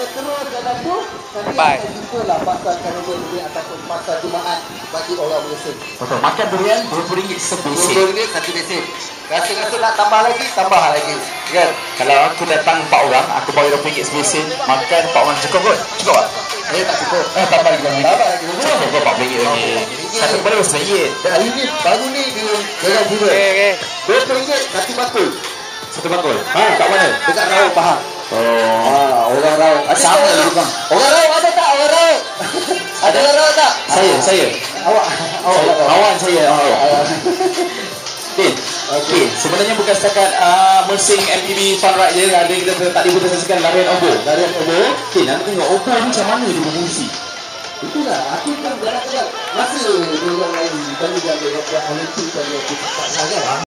terus dalam tu, nanti Bye. akan jumpa lah pasar karnival ini ataupun pasar Jumaat bagi orang Mersing. Betul. Makan durian RM20 sebesar. RM20 satu besin. Rasa-rasa nak tambah lagi. Kan? Kalau aku datang 4 orang, aku bayar RM20 sebesar. Makan 4 orang cukup kot? Cukup tak? Tak cukup. Tambah lagi bang. Tambah lagi. Cukup kot RM40 lagi. Satu kepala RM1. Hari ni baru ni di Jalan Pura. RM20 satu bakul. Satu bakul. Kat mana? Dekat Rauk Pahang. Orang Rauk. Sama lagi bang. Orang Rauk ada tak? Orang Rauk. Ada orang Rauk tak? Saya. Awak. Kawan saya. Okey, sebenarnya bukan setakat Mersing MPB Fun Ride je. Ada kita tak boleh saksikan larian obor. Okey, nak tengok obor ni macam mana dia berfungsi. Itulah, aku kan jalan-jalan. Masa dia orang lain, bagi dia buat Olimpik, bagi aku tak sangat.